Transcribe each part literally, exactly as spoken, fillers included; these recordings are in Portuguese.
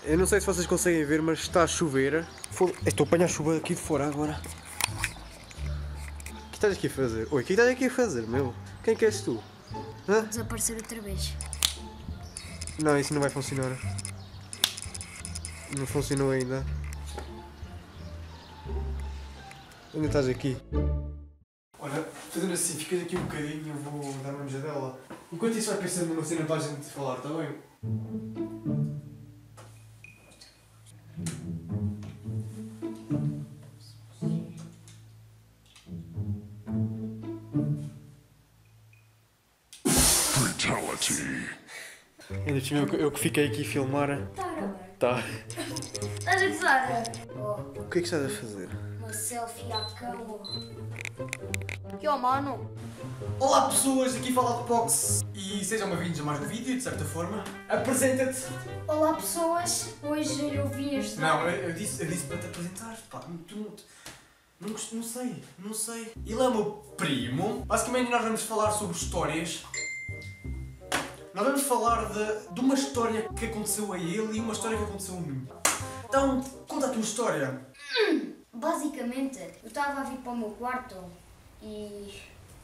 Eu não sei se vocês conseguem ver, mas está a chover. Estou a apanhar chuva aqui de fora agora. O que estás aqui a fazer? Oi, o que estás aqui a fazer, meu? Quem que és tu? Hã? Desaparecer outra vez. Não, isso não vai funcionar. Não funcionou ainda. Ainda estás aqui. Olha, fazendo assim, ficas aqui um bocadinho, eu vou dar uma mijadela. Enquanto isso vai pensando numa cena para a gente falar, está bem? Fatality. Ainda tinha eu, eu que fiquei aqui a filmar. Tá, agora. Tá. Estás a gozar? Oh, O que é que estás a fazer? uma selfie à cama. Que ó, mano? Olá pessoas, aqui fala do Pox. E sejam bem-vindos a mais um vídeo, de certa forma. Apresenta-te. Olá, pessoas. Hoje eu vim este. Não, eu, eu, disse, eu disse para te apresentar. Pá, tu não, não, não, não sei, não sei. Ele é o meu primo. Basicamente nós vamos falar sobre histórias. Nós vamos falar de, de uma história que aconteceu a ele e uma história que aconteceu a mim. Então, conta a tua história. Hum, basicamente, eu estava a vir para o meu quarto e...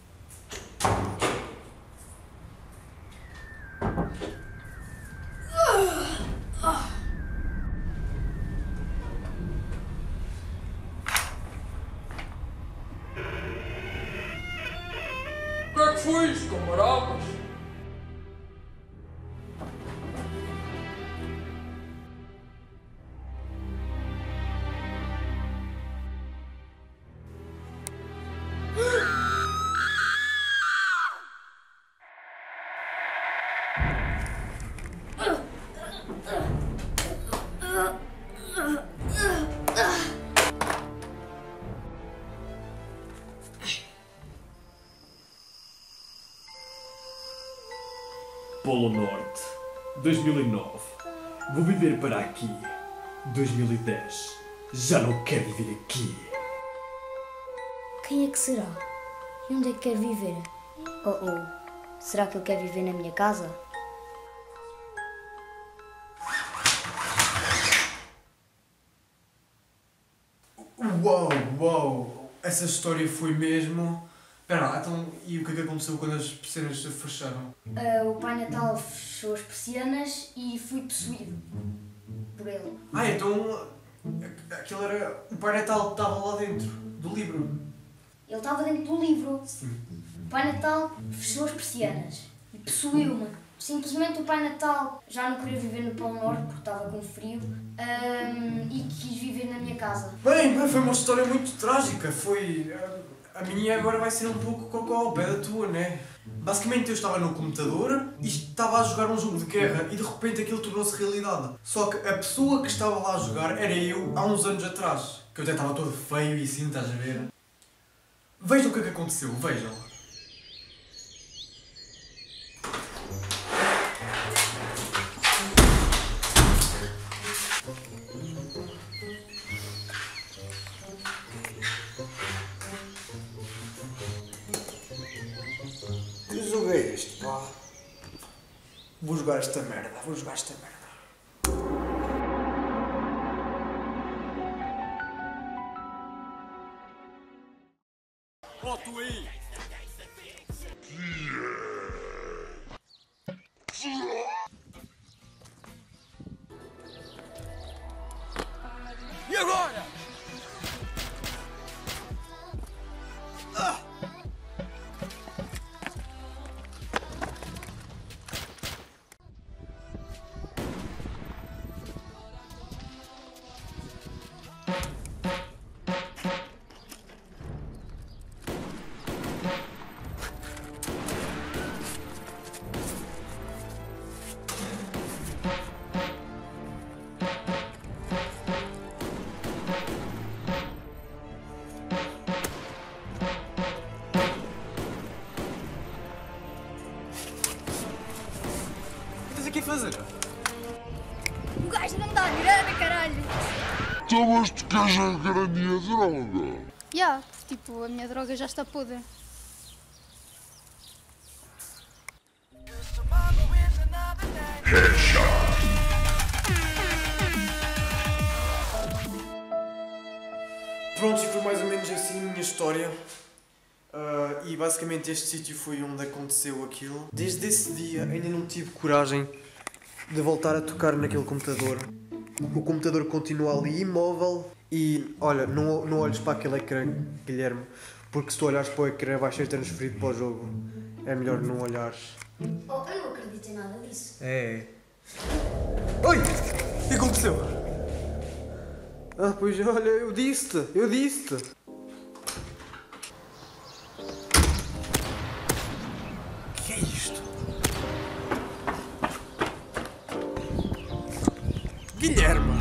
O que é que foi isto, camaradas? Polo Norte, dois mil e nove. Vou viver para aqui. dois mil e dez. Já não quero viver aqui. Quem é que será? E onde é que quer viver? Oh, oh. Será que ele quer viver na minha casa? Uau, uau. Essa história foi mesmo... Espera lá, então, e o que é que aconteceu quando as persianas se fecharam? Uh, o Pai Natal fechou as persianas e fui possuído por ele. Ah, então... Aquilo era... O Pai Natal estava lá dentro, do livro. Ele estava dentro do livro. Sim. O Pai Natal fechou as persianas e possuiu-me. Simplesmente o Pai Natal já não queria viver no Polo Norte porque estava com frio um, e quis viver na minha casa. Bem, bem, foi uma história muito trágica. Foi... A minha agora vai ser um pouco cocó ao pé da tua, né? Basicamente eu estava no computador e estava a jogar um jogo de guerra e de repente aquilo tornou-se realidade. Só que a pessoa que estava lá a jogar era eu há uns anos atrás. Que eu até estava todo feio e assim, estás a ver? Vejam o que é que aconteceu, vejam. Que jogo é este, pá? Vou jogar esta merda, vou jogar esta merda. Boto aí! E agora? Ah! O que estás aqui a fazer? O gajo não me dá a grana, caralho! Então, mas tu queres a grande droga? Já, yeah, tipo, a minha droga já está podre. Headshot. Pronto, foi mais ou menos assim a minha história. Uh, e basicamente este sítio foi onde aconteceu aquilo. Desde esse dia ainda não tive coragem de voltar a tocar naquele computador. O computador continua ali imóvel e olha, não, não olhes para aquele ecrã, Guilherme, porque se tu olhares para o ecrã vais ser transferido para o jogo. É melhor não olhares. Oh, eu não acredito em nada disso. É. Oi! O que aconteceu? Ah, pois olha, eu disse-te, eu disse-te. O que é isto? Guilherme!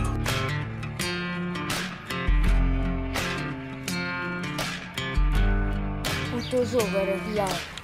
O teu jogo era real.